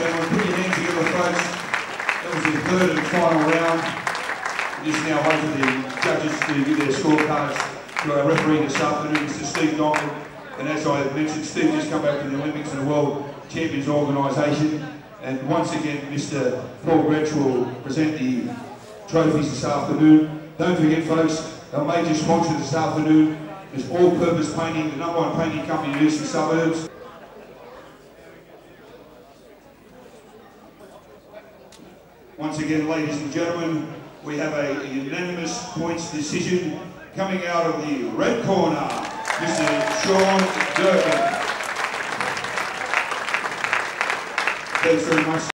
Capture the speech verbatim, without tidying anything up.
gentlemen, put your hands together, folks. That was the third and final round. We just now wait for the judges to give their scorecards to our referee this afternoon, Mister Steve Donald. And as I mentioned, Steve just come back from the Olympics and the World Champions Organisation. And once again, Mister Paul Gretsch will present the trophies this afternoon. Don't forget, folks, our major sponsor this afternoon is All Purpose Painting, the number one painting company in the eastern suburbs. Once again, ladies and gentlemen, we have a unanimous points decision coming out of the red corner, Mister Sean Durkan. Thanks very much.